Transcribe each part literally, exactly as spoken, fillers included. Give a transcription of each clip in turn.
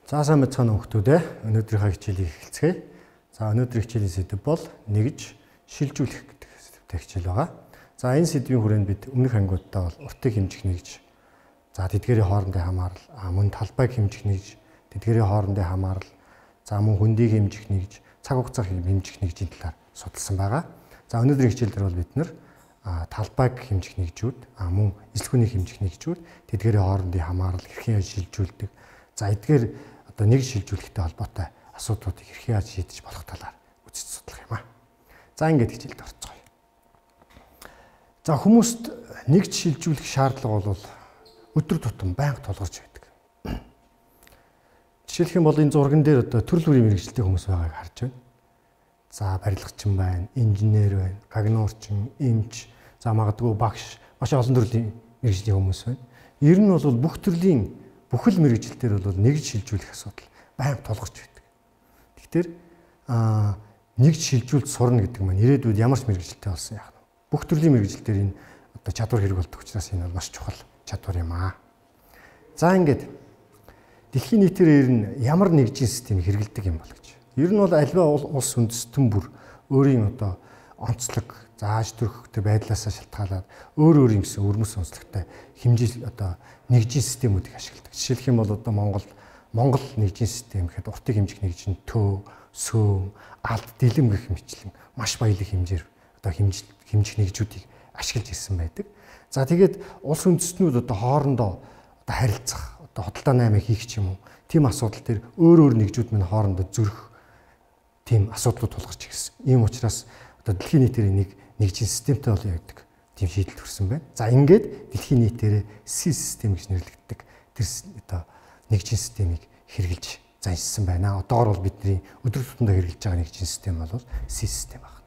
За сайн мэцхан хүүхдүүд ээ өнөөдрийнхөө хичээлийг эхэлцгээе. За өнөөдрийн хичээлийн сэдэв бол нэгж шилжүүлэх гэдэг сэдвтэй хичээл байгаа. За энэ сэдвийн хүрээнд бид өмнөх ангиудаа бол уртыг хэмжих нэгж, за тэдгээрийн хоорондын хамаарал, мөн талбайг хэмжих нэгж, тэдгээрийн хоорондын хамаарал, за мөн хөндийг хэмжих нэгж, цаг хугацааг хэмжих нэгжийн талаар судалсан байгаа. За өнөөдрийн хичээлдэр бол бид нэр талбайг хэмжих нэгжүүд, мөн эслэхүүнийг хэмжих нэгжүүд, тэдгээрийн хоорондын хамаарал, хэрхэн шилжүүлдэг, за эдгээр одоо нэг шилжүүлэхтэй холбоотой асуудлуудыг хэрхэн яаж шийдэж болох талаар үзэж судлах юм аа. За ингээд хичээлд орцгоё. За хүмүүст нэгж шилжүүлэх шаардлага бол өдөр тутам байнга тулгарч байдаг. Жишээлх юм бол энэ зурган дээр одоо төрөл бүрийн мэргэжилтэй хүмүүс байгааг харж байна. За барилгачин байна, инженер байна, гагнуурчин, эмч, за магадгүй багш, маш олон төрлийн мэргэжлийн хүмүүс байна. Ер нь бол бүх төрлийн бүхэл мэргэжилтээр бол нэгж шилжүүлэх асуудал байнга тулгарч байдаг. Тэгэхээр аа нэгж шилжүүлж сурна гэдэг маань ирээдүйд ямар ч мэргэжилтэй болсон яах вэ? Бүх төрлийн мэргэжилтээр энэ одоо чадвар хэрэг болдог учраас энэ бол маш чухал чадвар юм аа. За ингээд дэлхийн нийтээр ер нь ямар нэгжийн систем хэрэгэлдэг юм бол гэж. Ер нь бол альва улс үндэстэн бүр өөрийн одоо онцлог, зааж төрөхтэй байдлаасаа шалтгаалаад өөр өөр юм гэсэн өрмөс онцлогтой хэмжээ одоо нэгжийн системүүдийг ашигладаг. Жишээлх юм бол одоо Монгол Монгол нэгжийн систем гэхэд уртыг хэмжих нэгж нь төв, сөөм, алд, дэлэм гэх мэтлэн маш баялаг хэмжээр одоо хэмжих хэмжих нэгжүүдийг ашиглаж ирсэн байдаг. За тэгээд улс үндэстнүүд одоо хоорондоо одоо харилцах, одоо хөдөлთა наймаа хийх ч юм уу, тийм асуудал төр өөр өөр нэгжүүд минь хоорондоо зөрөх тийм асуудлууд тулгарч ирсэн. Ийм учраас одоо дэлхийн нийтээр нэг нэгжийн системтэй бол явдаг тийм шийдэл төрсэн байна. За ингээд дэлхийн нийтээр си систем гэж нэрлэгддэг тэр одоо нэгжийн системийг хэрэгжилж заншсан байна. Одоогор бол бидний өдөр тутамдаа хэрэгжилж байгаа нэгжийн систем бол си систем байна.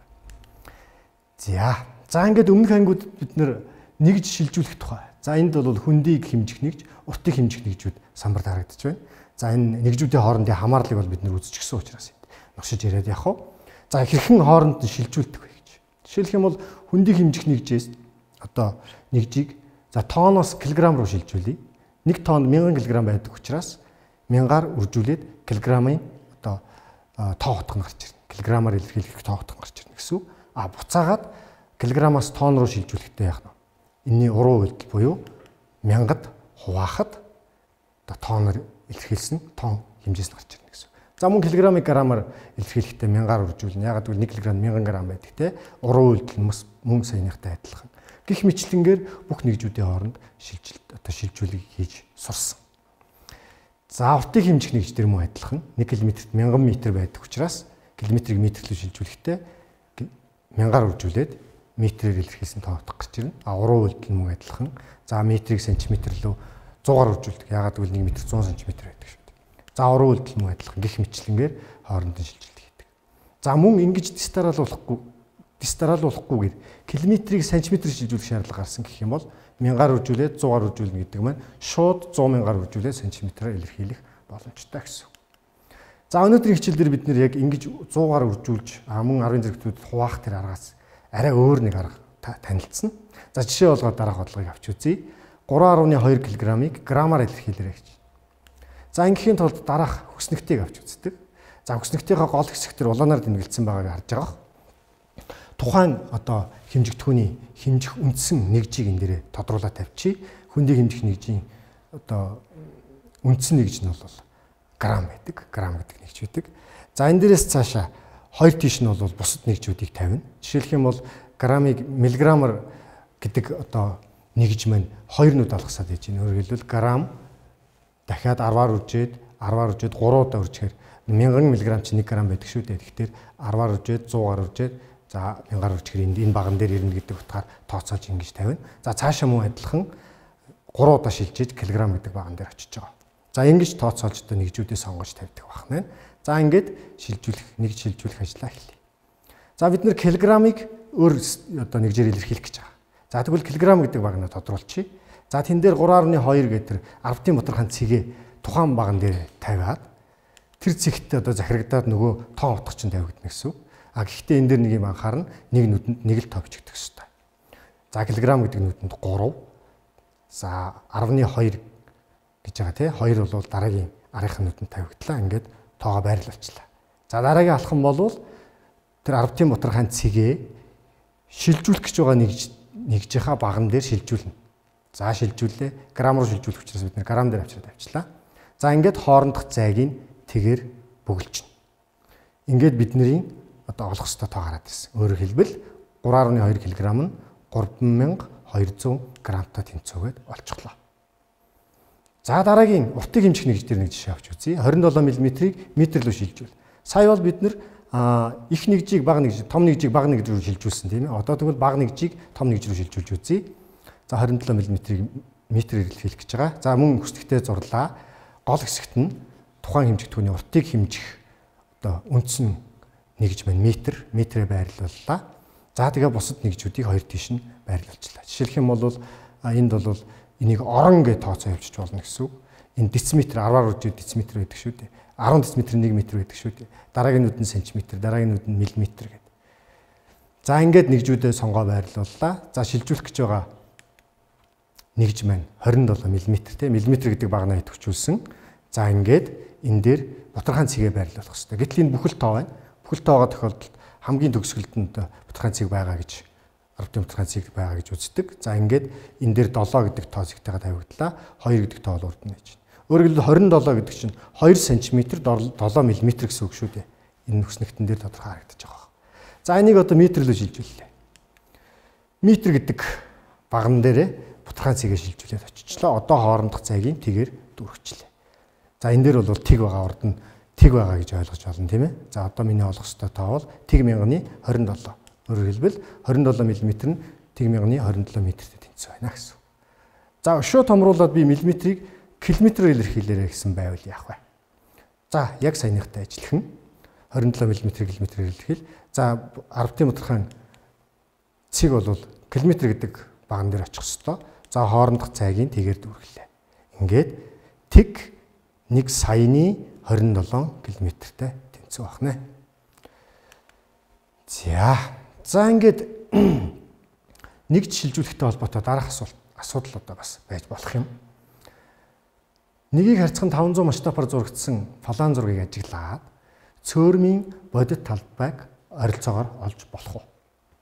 За за ингээд өмнөх ангиуд бид нэр нэгж шилжүүлэх тухай. За энд бол хөндийг хэмжих нэгж, уртыг хэмжих нэгжүүд самбарт харагдаж байна. За энэ нэгжүүдийн хоорондын хамаарлыг бол бид нэр үзчихсэн учраас ногшиж яриад явах уу. За хэрхэн хооронд нь шилжүүлдэг вэ гэж. Жишээлх юм бол хөндийг хэмжих нэгжээс одоо нэгжийг за тооноос килограмм руу шилжүүлье. нэг тонн мянган килограмм байдаг учраас мянгаар үржүүлээд килограммын одоо тоо хотго нь гарч ирнэ. Килограммаар илэрхийлэх тоо хотго гарч ирнэ гэсэн үг. А буцаагаад килограммаас тонн руу шилжүүлэхдээ яах нь? Энийний уруу үйлдэл буюу мянгад хуваахад одоо тонноор илэрхийлсэн тонн хэмжээс нь гарч ирнэ гэсэн. За мөн килограммыг граммаар илэрхийлэхдээ мянгаар үржүүлнэ. Ягаад гэвэл нэг килограмм мянган грамм байдаг те. Уруу үйлдэл нь мөн саяныхтай адилхан. Гэх мэтлэнгээр бүх нэгжүүдийн хооронд шилжилт одоо шилжүүлгийг хийж сурсан. За уртыг хэмжих нэгждэр мөн адилхан. нэг километрт мянган метр байдаг учраас километрийг метрлүү шилжүүлэхдээ мянгаар үржүүлээд метрээр илэрхийлсэн тоо утга гарч ирнэ. А уруу үйлдэл мөн адилхан. За метрийг сантиметрлүү зуугаар үржүүлдэг. Ягаад гэвэл нэг метр зуун сантиметр байдаг шүү дээ. За уруу үйлдэл мөн адилхан. Гэх мэтлэнгээр хоорондын шилжилт хийдэг. За мөн ингэж дистаралуулахгүй дистаралуулахгүйгээр километрийг сантиметрээр шилжүүлэх шаардлага гарсан гэх юм бол мянгаар үржүүлээд зуугаар үржүүлнэ гэдэг маань шууд сто мянгаар үржүүлээд сантиметрээр илэрхийлэх боломжтой гэсэн. За өнөөдрийн хичээлдэр бид нэр яг ингэж зуугаар үржүүлж мөн арын зэрэгтүүдэд хуваах тэр аргаас арай өөр нэг арга танилцсан. За жишээ болгоод дараах бодлогыг авч үзье. гурван дашнаа хоёр килограммыг граммаар илэрхийлээрэй гэж. За ингэхийн тулд дараах хөснөгтийг авч үздэг. За хөснөгтийнхөө гол хэсэг төр улаанаар тэмдэглэсэн байгааг харж байгаа. Тухайн одоо хэмжигдэхүүний хэмжих үндсэн нэгжийг энэ дээрээ тодруулаад тавьчих. Хөндийг хэмжих нэгжийн одоо үндсэн нэгж нь бол грамм байдаг. Грамм гэдэг нэгж байдаг. За энэ дээрээс цаашаа хоёр тийш нь бол бусад нэгжүүдийг тавина. Жишээлх юм бол граммыг миллиграммаар гэдэг одоо нэгж маань хоёр нүд алгасаад байж байна. Өөрөөр хэлбэл грамм дахиад арваар үржээд арваар үржээд гурав удаа үржихээр мянган миллиграмм чи нэг грамм байдаг шүү дээ. Тэгэхээр арваар үржээд зуугаар үржээд за мянгаар үржихээр энэ баган дээр ирнэ гэдэг утгаар тооцоолж ингэж тавина. За цаашаа мөн адилхан гурав удаа шилжиж килограмм гэдэг баган дээр очиж байгаа. За ингэж тооцоолж одоо нэгжүүдээ сонгож тавьдаг байна. За ингээд шилжүүлэх нэгж шилжүүлэх ажлаа эхэлье. За бид нэр килограммыг өөр одоо нэгжээр илэрхийлэх гэж байгаа. За тэгвэл килограмм гэдэг багнаа тодруулчихъя. За тэн дээр гурван дашнаа хоёр гэдэг арвтын боторхон цэгээ тухайн баган дээр тавиад тэр цэгтээ одоо захирагдаад нөгөө тоон утга чинь тавигдана гэсэн үг. А гэхдээ энэ дээр нэг юм анхаарна, нэг нүдэнд нэг л тоо бичигдэх ёстой. За килограмм гэдэг нүдэнд гурав. За арвны хоёр гэж байгаа тий. хоёр бол дараагийн арийнхын нүдэнд тавигдлаа. Ингээд тоогоо байрлуулчлаа. За дараагийн алхам бол тэр арвтын бутархайн цэгээ шилжүүлэх гэж байгаа нэгж нэгжийнхаа баган дээр шилжүүлнэ. За шилжүүлээ. Грамм руу шилжүүлэх учраас бид нэр грамм дээр авчираад авчлаа. За ингээд хоорондох зайг нь тэгээр бөглөжнө. Ингээд бидний одоо олох ёстой тоо гараад ирсэн. Өөрөөр хэлбэл три нугтай хоёр кг нь гурван мянга хоёр зуун грамтай тэнцвүүгээд олчихлоо. За дараагийн уртыг хэмжих нэгж дээр нэг жишээ авч үзье. двадцать seven мм-ийг метр рүү шилжүүл. Сая бол бид нэр их нэгжийг бага нэгж, том нэгжийг бага нэгж рүү шилжүүлсэн тийм ээ. Одоо тэгвэл бага нэгжийг том нэгж рүү шилжүүлж үзье. За двадцать seven мм-ийг метрээр хэлэх гэж байгаа. За мөн хүсдэгтэй зурлаа. Гол хэсэгт нь тухайн хэмжигдэхүүний уртыг хэмжих одоо үндсэн нэгж маань метр, метрээр байрлууллаа. За тэгээ бусад нэгжүүдийг хоёр тийш нь байрлуулчлаа. Жишээлх юм бол энд бол энийг орон гэж тооцоо явуулчих болно гэсэн үг. Энэ дециметр арваар үржиж дециметр байдаг шүү дээ. ten дециметр нэг метр байдаг шүү дээ. Дараагийн нүд нь сантиметр, дараагийн нүд нь миллиметр гэдэг. За ингээд нэгжүүдээ сонгоо байрлууллаа. За шилжүүлэх гэж байгаа нэгж маань двадцать seven мм тийм миллиметр гэдэг багнаа идэвхжүүлсэн. За ингээд энэ дээр бутархайн цэгээ байрлуулах хэрэгтэй. Гэтэл энэ бүхэл тоо байна. Бүхэл тоогоо тохиолдолд хамгийн төгсгөлд нь бутархайн цэг байгаа гэж арвтын бутархайн цэг байгаа гэж үздэг. За ингээд энэ дээр seven гэдэг тоо зэгтэйгээ тавигдлаа. two гэдэг тоо бол урд нь хийж байна. Өөрөөр хэлбэл twenty seven гэдэг чинь two сантиметр seven мм гэсэн үг шүү дээ. Энэ нүхснэгтэн дээр тодорхой харагдаж байгаа. За энийг одоо метрлөө шилжүүллээ. Метр гэдэг баган дээрээ бутархайн цэгээ шилжүүлээд очичлаа. Одоо хоорондох зайгийн тэгээр дүүргэчлээ. За энэ дээр бол тэг байгаа урд нь тэг байгаа гэж ойлгож байна тийм ээ. За одоо миний олох ёстой тоо бол тэг мянганы twenty seven. Өөрөөр хэлбэл twenty seven мм нь тэг мянганы twenty seven метртэй тэнцүү байна гэсэн. За өшөө томруулаад би миллиметрийг километрээр илэрхийлээрэй гэсэн байвал яах вэ? За яг саяныхтай ажиллах нь twenty seven мм километрээр илэрхийл. За арвтын бутархайн цэг бол километр гэдэг баган дээр очих ёстой. За хоорондох цайгийн тэгээр дүүргэлээ. Ингээд тэг нэг саяны twenty seven километртэй тэнцүү байна. За за ингээд нэгж шилжүүлэхтэй холбоотой дараах асуулт асуудал одоо бас байж болох юм. Нэгийг харьцан five hundred масштабаар зурагдсан план зургийг ажиглаад цөөрмийн бодит талбайг ойролцоогоор олж болох уу?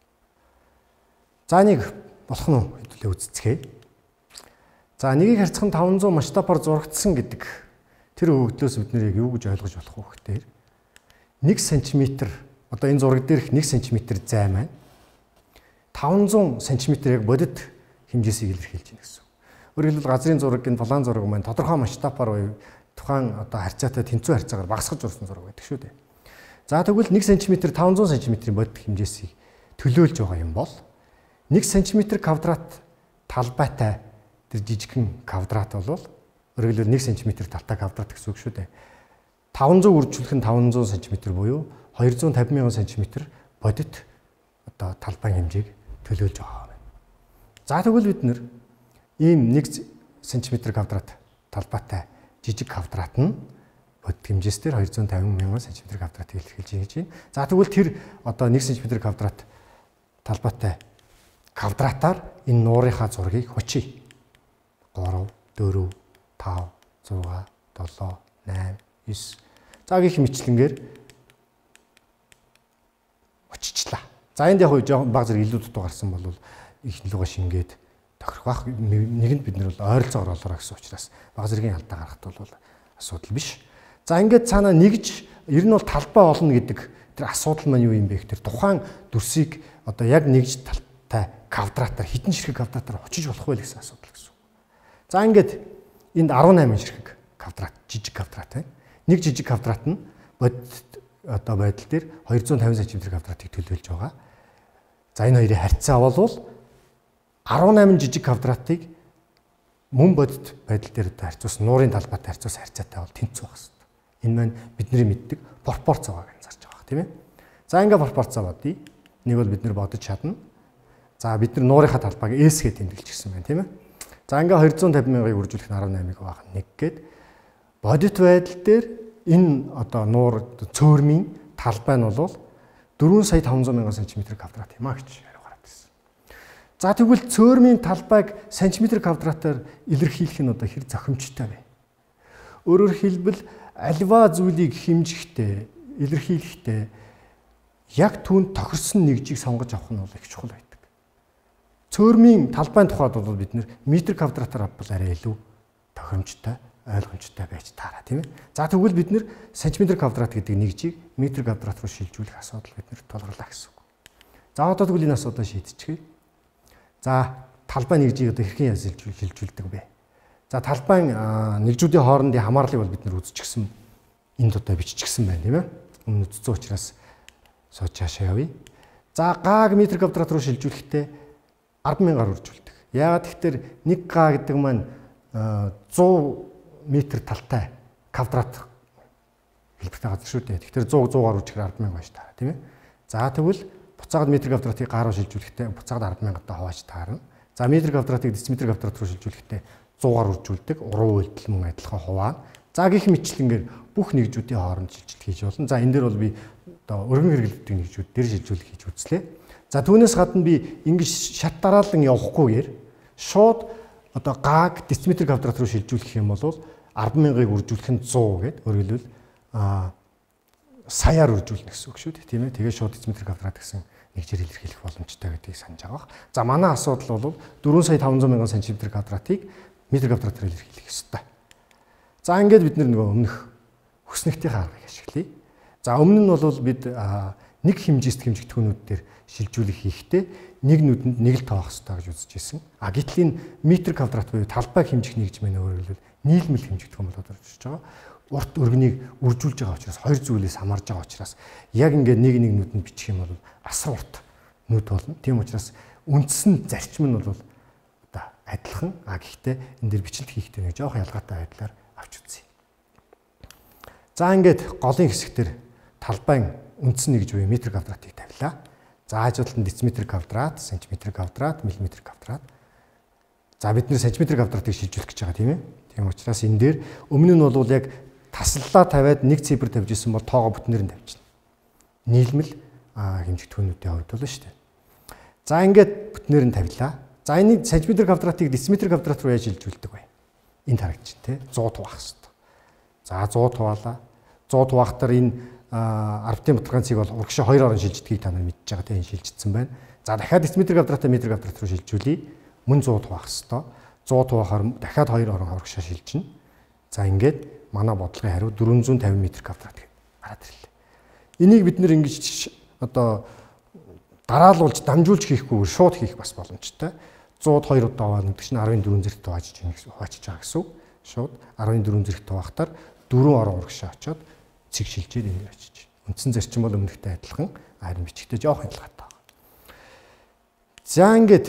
За нэг болох нь хэдүүлээ үзцгээе. За нэгийг харьцан five hundred масштабаар зурагдсан гэдэг тэр өгөгдлөөс бид нэр яг юу гэж ойлгож болох вэ гэхээр one сантиметр одоо энэ зураг дээрх one сантиметр зай маань five hundred сантиметр яг бодит хэмжээсийг илэрхийлж байна гэсэн. Өөрөөр хэлбэл газрын зураг гэн план зураг маань тодорхой масштабаар буюу тухайн одоо харьцаатай тэнцүү харьцаагаар багасгаж урсан зураг байдаг шүү дээ. За тэгвэл one сантиметр five hundred сантиметрийн бодит хэмжээсийг төлөөлж байгаа юм бол one сантиметр квадрат талбайтай тэр жижигхэн квадрат бол өөрөөр хэлбэл one сантиметр талтай квадрат гэсэн үг шүү дээ. five hundred үржүүлэх нь five hundred сантиметр буюу two hundred fifty мянган сантиметр бодит одоо талбайн хэмжээг төлөөлж байгаа байна. За тэгвэл бид нэр ийм one сантиметр квадрат талбайтай жижиг квадрат нь бодит хэмжээс дээр two hundred fifty мянган сантиметр квадратыг илэрхийлж байна гэж байна. За тэгвэл тэр одоо one сантиметр квадрат талбайтай квадратаар энэ нуурынхаа зургийг хучие. three, four, five, six, seven, eight, nine. За гэх мэтлэнгээр очичлаа. За энд яг жоохон баг зэрэг илүү дутуу гарсан бол их луга шингээд тохирох бах. Нэгэнд бид нэр бол ойролцоогоор олоорой гэсэн учраас баг зэргийн алдаа гаргахт бол асуудал биш. За ингээд цаанаа нэгж ер нь бол талбай олно гэдэг тэр асуудал маань юу юм бэ гэхээр тухайн дүрсийг одоо яг нэгж талтай квадратаар хитэн ширхэг квадратаар очиж болох вэ гэсэн асуудал гэсэн. За ингээд энд eighty-eight ширхэг квадрат жижиг квадрат байна. Нэг жижиг квадрат нь бодит одоо байдал дээр two hundred fifty сантиметр квадратыг төлөөлж байгаа. За энэ хоёрын харьцаа бол eighty-eight жижиг квадратыг мөн бодит байдал дээр одоо харьцуулсан нуурын талбайтай харьцуулсан харьцаатай бол тэнцүү байх хэрэгтэй. Энэ маань бидний мэддэг пропорц байгаа гэж зарж байгаа тийм ээ. За ингээ пропорц бодъё. Нэг бол бид нэр бодож чадна. За бид нар нуурынхаа талбайг S гэж тэмдэглэжсэн байна тийм ээ. За ингээ two hundred fifty мянгаыг үржүүлэх нь eighty-eight байх нь one гээд бодит байдал дээр энэ одоо нуур цөөрмийн талбай нь бол four сая five hundred мянган сантиметр квадрат юм а гэж хариу гараад ирсэн. За тэгвэл цөөрмийн талбайг сантиметр квадратаар илэрхийлэх нь одоо хэр зохимжтой вэ? Өөрөөр хэлбэл альва зүйлийг хэмжихдээ, илэрхийлэхдээ яг түүнд тохирсон нэгжийг сонгож авах нь бол их чухал байдаг. Цөөрмийн талбайн тухайд бол бид нэр метр квадратаар авбал арай илүү тохиромжтой, ойлгомжтой байж таараа тийм ээ. За тэгвэл бид нэр сантиметр квадрат гэдэг нэгжийг метр квадрат руу шилжүүлэх асуудал бид нэр тулгарлаа гэсэн үг. За одоо тэгвэл энэ асуудлыг шийдчихье. За талбайн нэгжийг одоо хэрхэн шилжүүлдэг вэ? За талбайн нэгжүүдийн хоорондын хамаарлыг бол бид нэр үзчихсэн. Энд одоо биччихсэн байна тийм ээ. Өмнө үзсэн учраас сууж хаашаа явъя. За гааг метр квадрат руу шилжүүлэхдээ арван мянгаар үржүүлдэг. Яагаад тэгэхээр нэг га гэдэг маань зуун метр талтай квадрат хэлбэртэй газар шүү дээ. Тэгэхээр сто сто-аар үржихээр арван мянга байж таарна тийм ээ. За тэгвэл буцаагаад метр квадратыг гаар руу шилжүүлэхдээ буцаагаад арван мянгад хувааж таарна. За метр квадратыг дециметр квадрат руу шилжүүлэхдээ сто-аар үржүүлдэг. Уруу үйлдэл мөн адилхан хуваана. За гэх мэтлэнгээр бүх нэгжүүдийн хооронд шилжилт хийж болно. За энэ дээр бол би одоо өргөн хэрэглэгддэг нэгжүүд дээр шилжүүлэх хийж үзлээ. За түүнээс гадна би ингэж шат дараалан явахгүйгээр шууд одоо гааг дециметр квадрат руу шилжүүлэх юм бол арван мянгаыг үржүүлэх нь сто гэдэг өөрөлдвөл а саяар үржүүлнэ гэсэн үг шүү дээ. Тийм ээ. Тэгээ шууд дециметр квадрат гэсэн нэгжээр илэрхийлэх боломжтой гэдгийг санаж байгаа. За манай асуудал бол дөрвөн сая таван зуун мянган сантиметр квадратыг метр квадратаар илэрхийлэх ёстой. За ингээд бид нөгөө өмнөх хүснэгтийн аргыг ашиглая. За өмнө нь бол бид нэг хэмжээст хэмжигдэхүүнүүд дээр шилжүүлэх хийхдээ нэг нүдэнд нэг л тоох хэрэгтэй гэж үзэж ирсэн. А гэтэл энэ метр квадрат буюу талбай хэмжих нэгж мэн өөрөөр хэлбэл нийлмэл хэмжигдэхүүн болоод орж ирж байгаа. Урт өргөнийг үржүүлж байгаа учраас хоёр зүйлээс хамаарж байгаа учраас яг ингээд нэг нэг нүдэнд бичих юм бол асар урт нүд болно. Тийм учраас үндсэн зарчим нь бол одоо адилхан. А гэхдээ энэ дэр бичлэлт хийхдээ нэг жоох ялгаатай байдлаар авч үзье. За ингээд голын хэсэгтэр талбайн үндсэн нэгж буюу метр квадратыг тавилаа. За хажуудлын дециметр квадрат, сантиметр квадрат, миллиметр квадрат. За бид нэр сантиметр квадратыг шилжүүлэх гэж байгаа тийм ээ. Тийм учраас энэ дээр өмнө нь бол яг таслалаа тавиад нэг цифр тавьж исэн бол тоогоо бүтнээр нь тавьчихна. Нийлмэл хэмжигдэхүүнүүдийн хувьд бол шүү дээ. За ингээд бүтнээр нь тавилаа. За энийг сантиметр квадратыг дециметр квадрат руу яаж шилжүүлдэг вэ? Энд харагдчих тийм сто хуваах хэрэгтэй. За сто хуваалаа. сто хуваахтар энэ арвтын баталгааны цэг бол урагшаа хоёр орон шилждгийг та нар мэдж байгаа тийм шилжчихсэн байна. За дахиад дециметр квадратаа метр квадрат руу шилжүүлье. Мөн сто хуваах хэрэгтэй. сто хуваахаар дахиад хоёр орон урагшаа шилжинэ. За ингээд манай бодлогын хариу дөрвөн зуун тавин метр квадрат гэж гараад ирлээ. Энийг бид нэр ингэж одоо дараалуулж дамжуулж хийхгүйгээр шууд хийх бас боломжтой. сто хоёр удаа аваад гэдэг чинь арван дөрвөн зэрэгт хуваачиж хуваачиж байгаа гэсэн үг. Шууд арван дөрвөн зэрэгт хуваахтаар дөрвөн орон урагшаа очоод цэг шилжээд энэ очиж. Үндсэн зарчим бол өмнөхтэй адилхан, харин бичгтээ жоох ялгаатай байна. За ингээд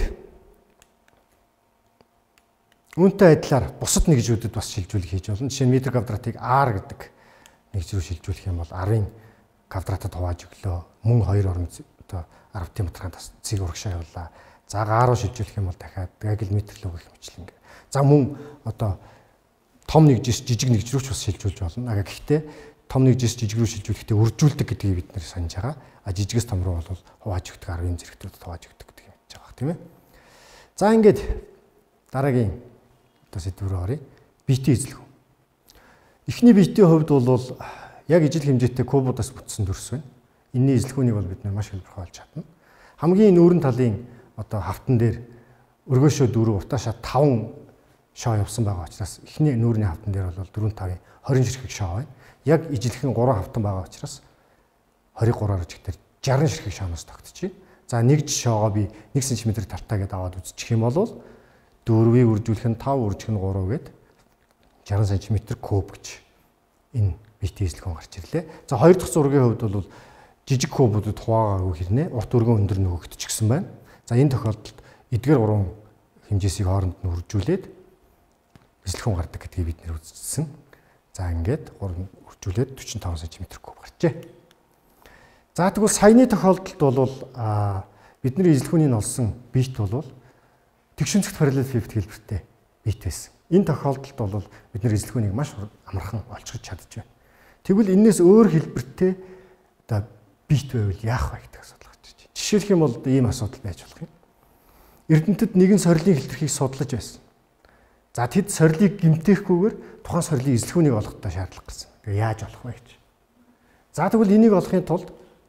үүнтэй адилаар бусад нэгжүүдэд бас шилжүүлэх хийж болно. Жишээ нь метр квадратыг R гэдэг нэгж рүү шилжүүлэх юм бол арын квадратад хувааж өглөө. Мөн хоёр орон одоо арвтын баталгаанд цэг урагшаа явуулаа. За гаар руу шилжүүлэх юм бол дахиад яг л метр л өгөх мэтлэн ингээ. За мөн одоо том нэгжээс жижиг нэгж рүү ч бас шилжүүлж болно. А гэхдээ том нэгжээс жижиг рүү шилжүүлэхдээ үржүүлдэг гэдгийг бид нэр санаж байгаа. А жижигээс том руу бол хувааж өгдөг арвын зэрэгтүүд хувааж өгдөг гэдгийг мэдж байгаа тийм ээ. За ингээд дараагийн одоо сэдв рүү оръё. Биетийн эзлэгүү. Эхний биетийн хувьд бол яг ижил хэмжээтэй кубуудаас бүтсэн төрс байна. Энэний эзлэгүүнийг бол бид нэр маш хэлбэрхий олж чадна. Хамгийн нүүрэн талын одоо хавтан дээр өргөөшөө дөрөв утаашаа таван шоо явсан байгаа учраас эхний нүүрний хавтан дээр бол дөрвөн тавын хорин ширхэг шоо байна. Яг ижилхэн гурван хавтан байгаа учраас хориг гураар жигтэр жарган ширхэг шооноос тогтчихъя. За нэгж шоогоо би нэг сантиметр тартаа гэдээ аваад үзчих юм бол дөрвийг үржүүлэх нь тав үржих нь гурав гэд жарган сантиметр куб гэж энэ биетийн эзлэгүүн гарч ирлээ. За хоёр дахь зургийн хувьд бол жижиг кубуудад хуваагаагүй хэрнээ урт өргөн өндөр нөгөөгдчихсэн байна. За энэ тохиолдолд эдгээр гурван хэмжээсийг хооронд нь үржүүлээд эзлэгүүн гардаг гэдгийг бид нэр үзсэн. За ингээд гурван үржүүлээд45 см куб гарчээ. За тэгвэл саяны тохиолдолд бол бидний эзлэгүүнийг олсон биет бол тэгшинцэгт параллел фифт хэлбэртэй биет байсан. Энэ тохиолдолд бол бид нэр эзлэгүүнийг маш амархан олж чадж байна. Тэгвэл энэс өөр хэлбэртэй одоо биет байвал яах вэ гэдэг асуудал гарч ирж байна. Жишээлх юм бол ийм асуудал байж болох юм. Эрдэмтэд нэгэн сорилын хэлбэрхийг судлаж байсан. За тэд сорилыг гэмтээхгүйгээр тухайн сорилын эзлэхүүнийг олохдоо шаардлага гэсэн. Тэгээ яаж олох вэ гэж. За тэгвэл энийг олохын тулд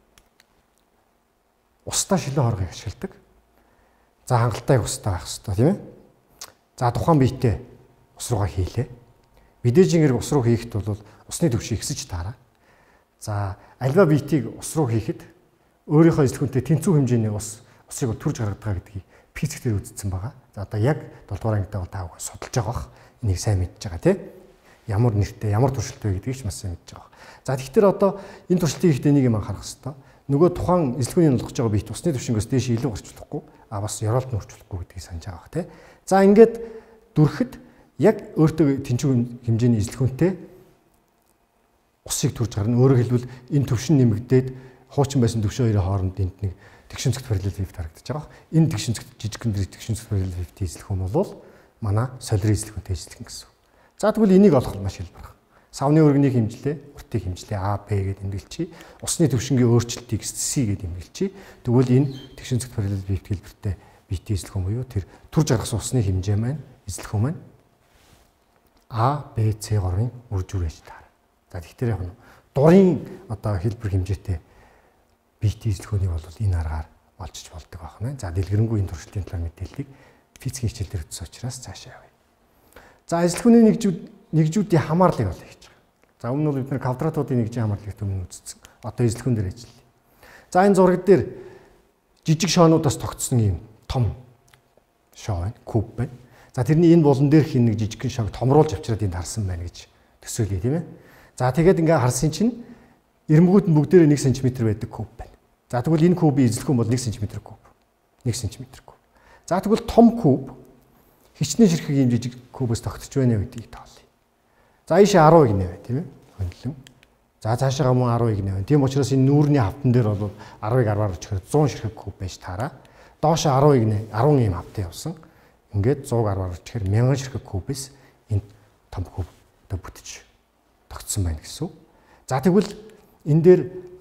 устдаа шилэн хооргыг ашигладаг. За хангалттай устдаа байх хэрэгтэй тийм ээ. За тухайн биетэй ус руугаа хийлээ. Мэдээж ингэрэг ус руу хийхэд бол усны түвшийг ихсэж таараа. За альва биетийг ус руу хийхэд өөрийнхөө эзлэхүүнтэй тэнцүү хэмжээний ус усыг төрж гаргадаг гэдгийг физиктээр үзсэн байгаа. За одоо яг долдугаар ангидаа бол таавал судалж байгаа бах. Энийг сайн мэдж байгаа тийм. Ямар нэртэй, ямар туршилттай вэ гэдгийг ч маш сайн мэдж байгаа. За тэгэхээр одоо энэ туршилтыг ихтэй нэг юм анхаарах хэрэгтэй. Нөгөө тухайн эзлэхүүний олгож байгаа биет усны түвшингээс дээш илүү гарчлахгүй, а бас ёроолт нь хүрчлэхгүй гэдгийг санаж байгаа бах тийм. За ингээд дүрхэд яг өөртөө тэнцүү хэмжээний эзлэхүүнтэй усыг төрж гарна. Өөрөөр хэлбэл энэ төвшин нэмэгдээд хуучин байсан төвшин хоёрын хооронд энд нэг тэгшинцэгт параллел вив харагдаж байгаа. Энэ тэгшинцэгт жижигхэн тэгшинцэгт параллел вивтэй эзлэхүүн бол манай солирын эзлэхүүнтэй эзлэх гэсэн. За тэгвэл энийг олох маш хэлбэр. Савны өргөнийг хэмжлээ, уртыг хэмжлээ А, Б гэдээ тэмдэглэчи. Усны төвшингийн өөрчлөлтийг С гэдээ тэмдэглэчи. Тэгвэл энэ тэгшинцэгт параллел вивт хэлбэртэй биетийн эзлэхүүн буюу тэр төрж гаргасан усны хэмжээ маань эзлэхүүн маань А, Б, С гурвын үр журээж таар. За тэгэхээр яг нь дурын одоо хэлбэр хэмжээтэй биетийн эзлэхүүнийг бол энэ аргаар олжиж болдог байна. За дэлгэрэнгүй энэ туршилтын талаар мэдээллийг физикийн хичээл дээр өгсөн учраас цаашаа явъя. За эзлэхүүний нэгжүүд нэгжүүдийн хамаарлыг олё гэж байгаа. За өмнө нь бол бид нэр квадратуудын нэгжийн хамаарлыг өмнө үзсэн. Одоо эзлэхүүн дээр ажиллая. За энэ зураг дээр жижиг шоонуудаас тогтсон юм том шоо байна, куб байна. За тэрний энэ булан дээр хин нэг жижигхэн шоог томруулж авчираад энд харсан байна гэж төсөөлье тийм ээ. За тэгээд ингээ харсан чинь эрмгүүд нь бүгдээрээ нэг сантиметр байдаг куб байна. За тэгвэл энэ кубын эзлэхүүн бол нэг сантиметр куб. нэг сантиметр куб. За тэгвэл том куб хичнээн ширхэг юм жижиг кубээс тогтож байна гэдгийг тоолъё. За ийшээ арван игнэ бай тийм ээ. Хөндлөн. За цаашаа мөн арван игнэ байна. Тийм учраас энэ нүүрний хавтан дээр бол арвыг арваар очихоор зуун ширхэг куб байж таараа. Доошоо арван игнэ арван ийм хавтан явсан. Ингээд сто арваар очихоор мянган ширхэг кубээс энэ том куб одоо бүтэж тогтсон байна гэсэн. За тэгвэл энэ дээр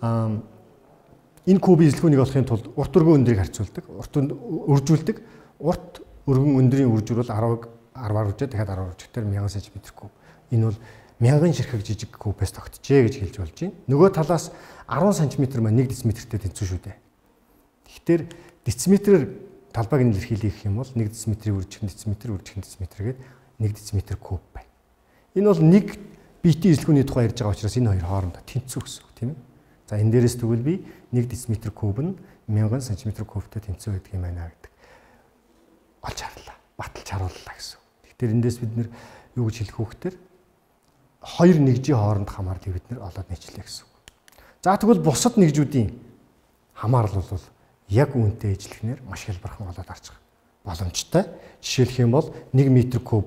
энэ кубын эзлэхүүнийг олохын тулд урт өргөн өндрийг харьцуулдаг, урт өржүүлдэг. Урт өргөн өндрийн үржүүр бол арвыг арваар үржээ дахиад арваар үржихдээ мянган сантиметр куб. Энэ бол мянган ширхэг жижиг кубээс тогтжээ гэж хэлж болж байна. Нөгөө талаас арван сантиметр маань нэг дециметртэй тэнцүү шүү дээ. Тэгэхээр дециметрээр талбайг нь илэрхийлэх юм бол нэг дециметрийн үржих дециметр үржих дециметр гээд нэг дециметр куб байна. Энэ бол нэг биетийн эзлэхүүний тухай ярьж байгаа учраас энэ хоёр хоорондоо тэнцүү гэсэн үг тийм ээ. За энэ дээрээс тэгвэл би нэг дециметр куб нь мянган сантиметр кубтай тэнцүү гэдэг юм байна гэдэг олж харлаа. Баталж харууллаа гэсэн. Тэгэхээр эндээс бид нэр юу гэж хэлэх вэ гэхээр хоёр нэгжийн хооронд хамаарлыг бид нэр олоод нэчлээ гэсэн. За тэгвэл бусад нэгжүүдийн хамаарал бол яг үүнтэй ижлэхнээр маш хялбархан болоод гарч байгаа боломжтой. Жишээлх юм бол нэг метр куб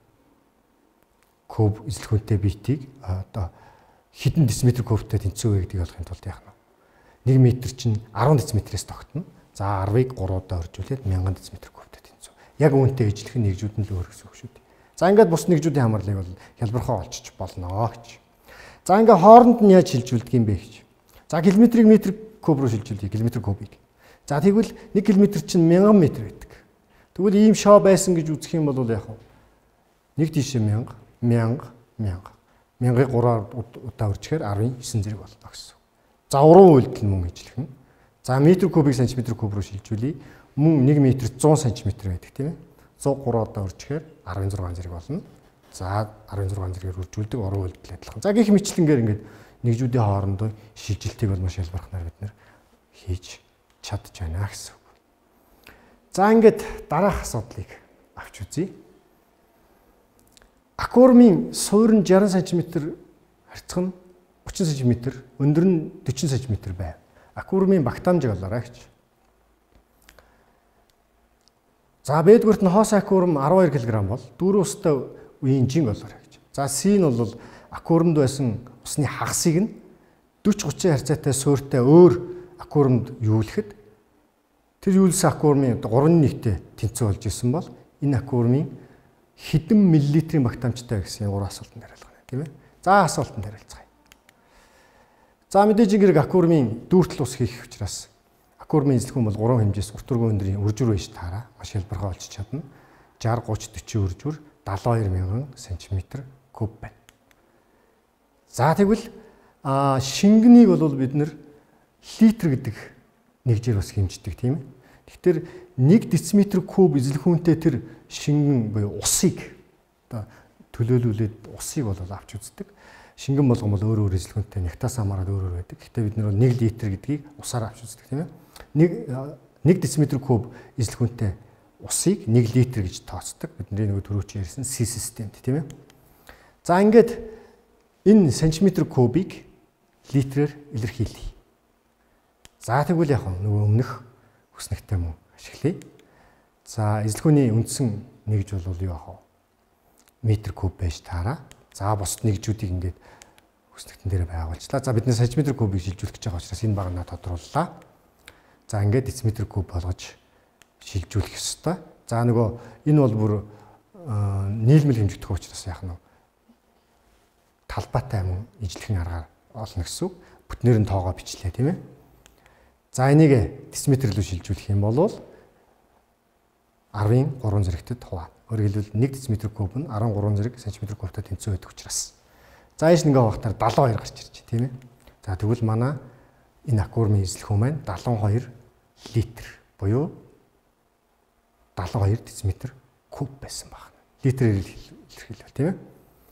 куб эзлэхүүнтэй биетийг одоо хэдэн дециметр кубтай тэнцүү вэ гэдгийг олохын тулд яах нь нэг метр чинь арван дециметрээс тогтно. За арвыг гуруудаа өржүүлээд мянган дециметр кубтай тэнцүү. Яг үүнтэй ижлэх нэгжүүд нь л өөр гэсэн үг шүү дээ. За ингээд бус нэгжүүдийн хамаарлыг бол хялбархан олчих болно гэж. За ингээд хооронд нь яаж шилжүүлдэг юм бэ гэж. За километрийг метр куб руу шилжүүлье. Километр кубыг. За тэгвэл нэг километр чинь мянган метр байдаг. Тэгвэл ийм шоо байсан гэж үзэх юм бол яах вэ? Нэг тийшээ мянга, мянга, мянга. Мянгыг гураар удаа өрчгээр арван девять зэрэг болдог гэсэн. За уран үйлдэл мөн ижлэх нь. За метр кубыг сантиметр куб руу шилжүүлье. Мөн нэг метр зуун сантиметр байдаг тийм ээ. сто гурван удаа өрчгээр арван зургаан зэрэг болно. За арван зургаан зэрэгээр үржүүлдэг уран үйлдэл адилхан. За гэх мэтлэнгээр ингээд нэгжүүдийн хоорондоо шилжилтийг бол маш ялбархнаар бид нэр хийж чадж байна гэсэн. За ингээд дараах асуудлыг авч үзье. Аквариумын суурь нь шестьдесят сантиметр, харьцах нь тридцать сантиметр, өндөр нь forty сантиметр байв. Аквариумын багтаамжийг олоорой гэж. За бэдгүрт нь хоос аквариум twelve килограмм бол дөрвөн устай үеийн жин олоорой гэж. За С нь бол аквариумд байсан усны хагасыг нь forty thirty харьцаатай суурьтай өөр аквариумд юулэхэд тэр юулсан аквариумын гурван нэгтэй тэнцүү болж исэн бол энэ аквариумын хэдэн миллилитрийн багтаамжтай гэсэн гурван асуултанд хариулах тийм ээ. За асуултанд хариулцгаая. За мэдээж ингэрэг аквариумын дүүртэл ус хийх учраас аквариумын эзлэхүүн бол гурван хэмжээс урт өргөн өндрийн үржүр байж таараа маш хялбархан олж чадна. sixty, thirty, forty үржүр далайн хоёр мянган сантиметр куб байна. За тэгвэл а шингэнийг бол бид нэр литр гэдэг нэгжээр бас хэмждэг тийм ээ. Тэгэхээр нэг дециметр куб эзлэхүүнтэй тэр шингэн буюу усыг одоо төлөөлүүлээд усыг бол авч үздэг. Шингэн болгон бол өөр өөр эзлэхүүнтэй нягтаас хамаараад өөр өөр байдаг. Гэхдээ бид нэр нэг литр гэдгийг усаар авч үздэг тийм ээ. Нэг нэг дециметр куб эзлэхүүнтэй усыг нэг литр гэж тооцдог. Бидний нөгөө түрүүч ярьсан C системд тийм ээ. За ингээд энэ сантиметр кубыг литрээр илэрхийлье. За тэгвэл яг нөгөө өмнөх хүснэгтэй мөн ашиглая. За эзлэхүүний үндсэн нэгж бол юу ах вэ? Метр куб байж таараа. За бусад нэгжүүдийг ингээд хүснэгтэн дээр байгуулчлаа. За бидний сантиметр кубыг шилжүүлэх гэж байгаа учраас энэ багнаа тодрууллаа. За ингээд дециметр куб болгож шилжүүлэх ёстой. За нөгөө энэ бол бүр нийлмэл хэмжигдэх учраас яах нь талбайтай мөн ижлэхэн аргаар олно гэсэн үг. Бүтнээр нь тоогоо бичлээ тийм ээ. За энийг дециметр рүү шилжүүлэх юм бол арвын гурван зэрэгтэд хуваана. Өөрөөр хэлбэл нэг дециметр куб нь арван гурван зэрэг сантиметр кубтай тэнцүү байдаг учраас. За ийш ингээ багтаар далайн хоёр гарч ирж байна тийм ээ. За тэгвэл манай энэ аквариумын эзлэхүүн маань далайн хоёр литр буюу далайн хоёр дециметр куб байсан байна. Литрээр илэрхийлвэл тийм ээ.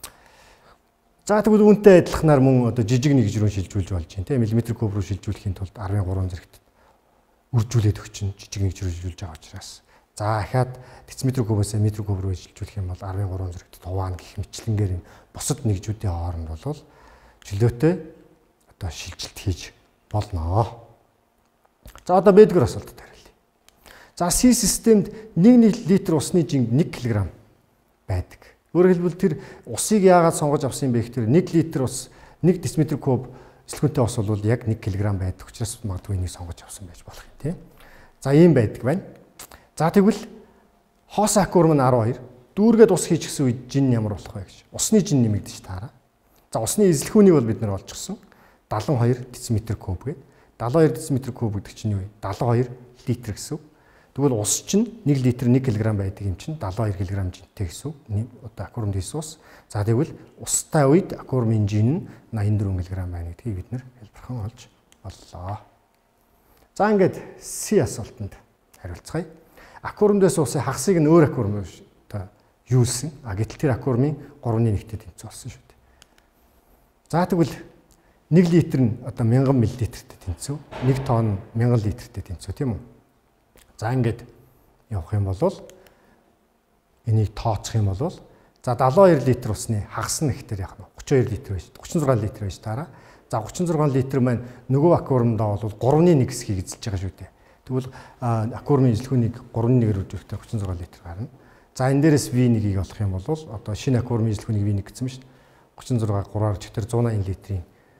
За тэгвэл үүнтэй адилханаар мөн одоо жижиг нэгж рүү шилжүүлж болж байна тийм миллиметр куб руу шилжүүлэхийн тулд арвын гурван зэрэгт үржүүлээд өгчин жижиг нэгж рүү шилжүүлж байгаа учраас. За ахаад дециметр кубоос метр куб руу шилжүүлэх юм бол арвын гурван зэрэгт хуваана гэх мэтчлэнгээр бусад нэгжүүдийн хооронд бол чөлөөтэй одоо шилжилт хийж болно. За одоо бэдгэр асуултад хариулъя. За C системд нэг литр усны жинг нэг килограмм байдаг. Өөрөөр хэлбэл тэр усыг яагаад сонгож авсан юм бэ гэхээр нэг литр ус нэг дециметр куб эсэлхүүнтэй ус бол яг нэг килограмм байдаг учраас магадгүй энийг сонгож авсан байж болох юм тийм. За ийм байдаг байна. За тэгвэл хоос аквариум нь арван хоёр дүүргээд ус хийчихсэн үед жин ямар болох вэ гэж. Усны жин нэмэгдэж таараа. За усны эзлэхүүнийг бол бид нар олчихсон. дагалан хоёр дециметр куб гэдэг. дагалан хоёр дециметр куб гэдэг чинь юу вэ? дагалан хоёр литр гэсэн үг. Тэгвэл ус чинь нэг литр нэг килограмм байдаг юм чинь дагалан хоёр килограмм жинтэй гэсэн үг. Одоо аквариумд хийсэн ус. За тэгвэл устай үед аквариумын жин нь найман дөрвөн килограмм байна гэдгийг бид нэр хэлбэрхэн олж боллоо. За ингээд C асуултанд хариулцгаая. Аквариумдээс усын хагасыг нь өөр аквариум одоо юулсан. А гэтэл тэр аквариумын гурван нэгтэд тэнцүү болсон шүү дээ. За тэгвэл нэг литр нь одоо мянган миллилитртэй тэнцүү. нэг тонн мянган литртэй тэнцүү тийм үү? За ингээд явах юм бол энийг тооцох юм бол за дагалан хоёр литр усны хагас нь ихтэй яах нь гурван хоёр литр байж гурван зургаан литр байж таараа. За гурван зургаан литр маань нөгөө аквариумдаа бол гурван нэг хэсгийг эзэлж байгаа шүү дээ. Тэгвэл аквариумын эзлэхүүнийг гурван нэгээр үржүүлэхдээ гурван зургаан литр гарна. За энэ дээрээс V нэг-ийг олох юм бол одоо шинэ аквариумын эзлэхүүнийг V нэг гэсэн юм шүү дээ. гурван зургаан гурван чигтэр зуун найман литрийн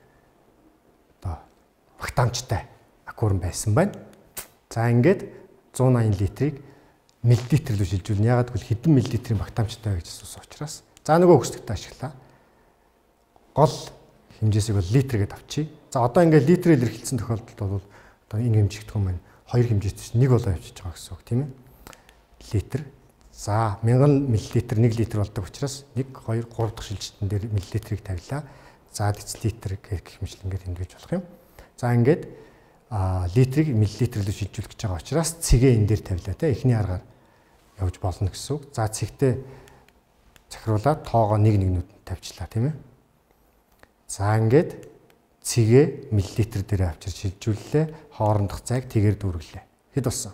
одоо багтаамжтай аквариум байсан байна. За ингээд зуун найман литрийг миллилитр рүү шилжүүлнэ. Ягаад гэвэл хэдэн миллилитрийн багтаамжтай гэж асуусан учраас. За нөгөө өгсдөгтэй ашиглаа. Гол хэмжээсийг бол литр гэдээ авчий. За одоо ингээд литрээр илэрхийлсэн тохиолдолд бол одоо энэ хэмжигдэхүүн маань хоёр хэмжээтэй нэг болоо явчихж байгаа гэсэн үг тийм ээ. Литр. За мянган миллилитр нэг литр болдог учраас нэг хоёр гурав дахь шилжилтэн дээр миллилитрийг тавилаа. За децилитр гэх мэтлэнгээр эндгэж болох юм. За ингээд а литрийг миллилитрээр шилжүүлэх гэж байгаа учраас цэгээ энэ дээр тавилаа те эхний аргаар явж болно гэсэн үг. За цэгтээ захируулаад тоогоо нэг нэгнүүд тавьчлаа тийм ээ. За ингээд цэгээ миллилитр дээр авчир шилжүүллээ. Хоорондох цайг тэгээр дүүрлээ. Хэд болсон?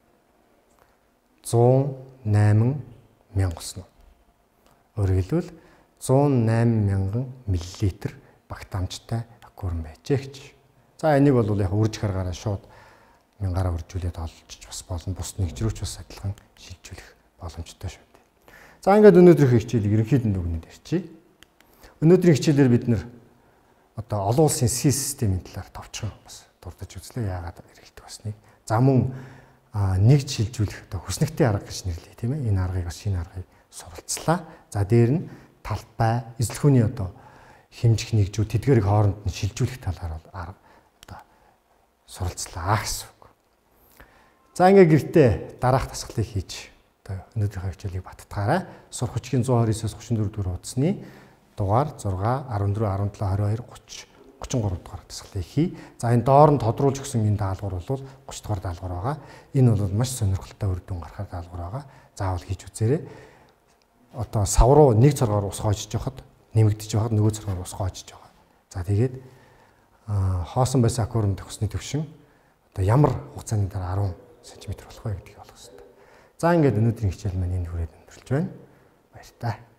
зуун найман мянга болсон. Өөрөөр хэлбэл зуун найман мянган миллилитр багтаамжтай аквариум байжээ гэж. За энийг бол яг үрж харгаараа шууд мянгаараа үржүүлээд олж бас болно. Бус нэгжрүүч бас адилхан шилжүүлэх боломжтой шүү дээ. За ингээд өнөөдрийн хичээлийг ерөнхийдөө дүгнэд ярьчих. Өнөөдрийн хичээлээр бид нэр одоо олон улсын C системийн талаар товчхон бас дурдж үзлээ. Яагаад эргэлдэг басныг. За мөн нэгж шилжүүлэх одоо хүснэгтийн арга гэж нэрлэе тийм ээ. Энэ аргыг бас шинэ аргыг суралцлаа. За дээр нь талбай, эзлэхүүний одоо хэмжих нэгжүүд тэдгээрийг хооронд нь шилжүүлэх талаар бол арга одоо суралцлаа гэсэн үг. За ингээ гэртээ дараах дасгалыг хийж одоо өнөөдрийнхөө хичээлийг баттгаарай. Сурах хүчгийн зуун хорь девять тридцать четыре дугаар удасны дугаар шесть fourteen seventeen twenty-two thirty thirty-three дугаар дасгалыг хий. За энэ доор нь тодруулж өгсөн энэ даалгавар бол thirty дугаар даалгавар байгаа. Энэ бол маш сонирхолтой үр дүн гаргах даалгавар байгаа. Заавал хийж үзээрэй. Одоо сав руу нэг цоргоор ус хоожж явахад нэмэгдэж явахад нөгөө цоргоор ус хоожж байгаа. За тэгээд хоосон байсан аквариум төгсний төвшин одоо ямар хугацааны дараа ten сантиметр болох вэ гэдгийг олох хэрэгтэй. За ингээд өнөөдрийн хичээл маань энэ хүрээд өндөрлж байна. Баяр таа.